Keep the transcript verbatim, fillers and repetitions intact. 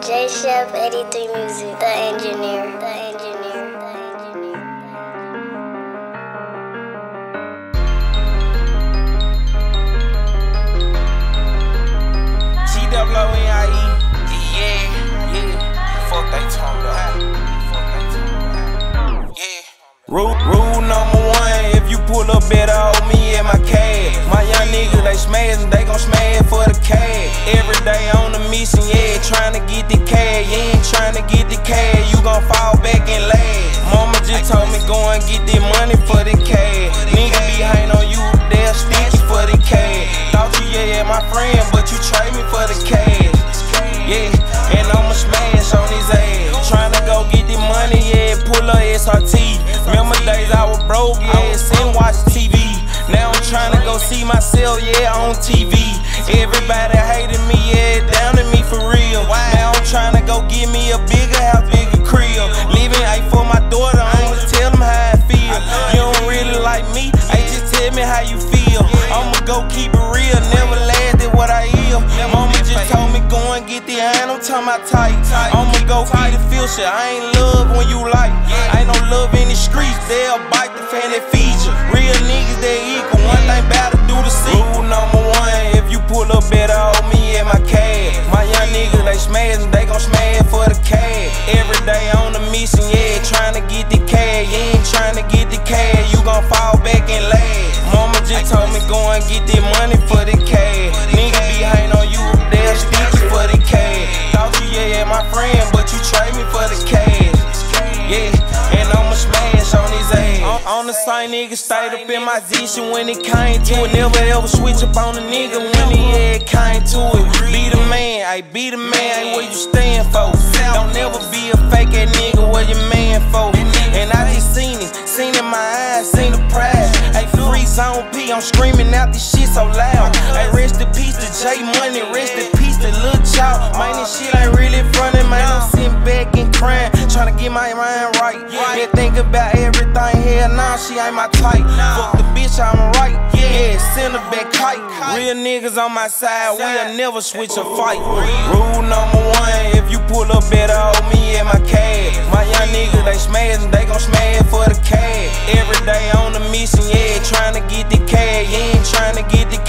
J Chef eighty-three Music, the engineer, the engineer, the engineer. G W O N I E, yeah, yeah. Fuck they talk about. Yeah. Rule, rule number one, if you pull up better hold me and my cash. My young niggas, they smashin', they gon' smash for the cash. Every day on the mission, yeah, tryna get the cash. You ain't tryna get the cash, you gon' fall back and last. Mama just told me go and get the money for the cash. Nigga be hatin' on you, they'll sticky for the cash. Thought you, yeah, yeah, my friend, but you trade me for the cash. Yeah, and I'ma smash on his ass. Tryna go get the money, yeah, pull up S R T. Remember days I was broke, yeah, sitting watch T V. Now I'm tryna go see myself, yeah, on T V. Everybody hated me, yeah, down to me for real. Now I'm tryna go get me a bigger house, bigger crib. Living ain't for my daughter, I'ma tell them how I feel. You don't really like me, hey, just tell me how you feel. I'ma go keep it real, never lasted what I is. Mama just told me go and get the iron, I'm talking about tight. I'ma go get the feel shit, I ain't love when you like. Ain't no love in the streets, they'll bite the fan that feed you. Real niggas, they equal, one thing bout to do the sequel. Rule number one, if you pull up better hold me and my cash. My young niggas, they smashin', they gon' smash for the cash. Every day on the mission, yeah, tryna get the cash. You ain't tryna get the cash, you gon' fall back and last. Mama just told me go and get the money for the cash. Nigga be hatin' on you, they'll sticky for the cash. Thought you, yeah, yeah, my friend, but you trade me for the cash. Yeah, and I'ma smash on his ass. On the same nigga stayed up in my position when it came to it. Never ever switch up on a nigga when he yeah, came to it. Be the man, I be the man, ain't what you stand for. Don't never be a fake ass nigga, what your man for. And I just seen it, seen in my eyes, seen the pride. Hey, free zone P, I'm screaming out this shit so loud. Hey, rest in peace to J Money, rest in peace to Lil Child. Man, this shit ain't really funny, man. I'm sitting back and crying, trying to get my mind right. Yeah, think about everything here, nah, she ain't my type. Fuck the bitch, I'm right. Yeah, send her back tight. Real niggas on my side, we'll never switch a fight. Rule number one, if you pull up better hold me and my cash. My young niggas, they smashin', they gon' smash for the cash. Every day on the mission, yeah, tryna get the cash. You ain't tryna get the